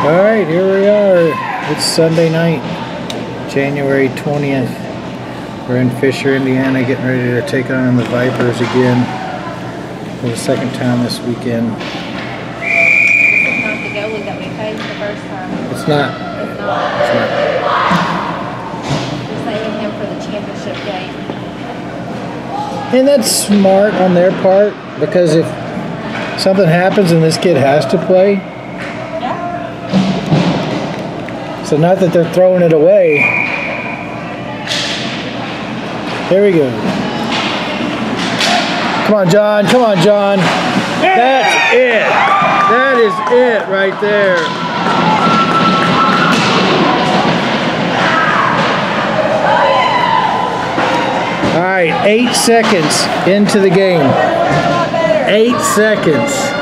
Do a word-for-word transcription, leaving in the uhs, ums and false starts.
Alright, here we are. It's Sunday night, January twentieth. We're in Fisher, Indiana, getting ready to take on the Vipers again for the second time this weekend. This is not the goalie that we faced the first time. It's not. It's not. It's not. We're saving him for the championship game. And that's smart on their part, because if something happens and this kid has to play, so not that they're throwing it away. There we go. Come on, John. Come on, John. That's it. That is it right there. All right, eight seconds into the game. Eight seconds.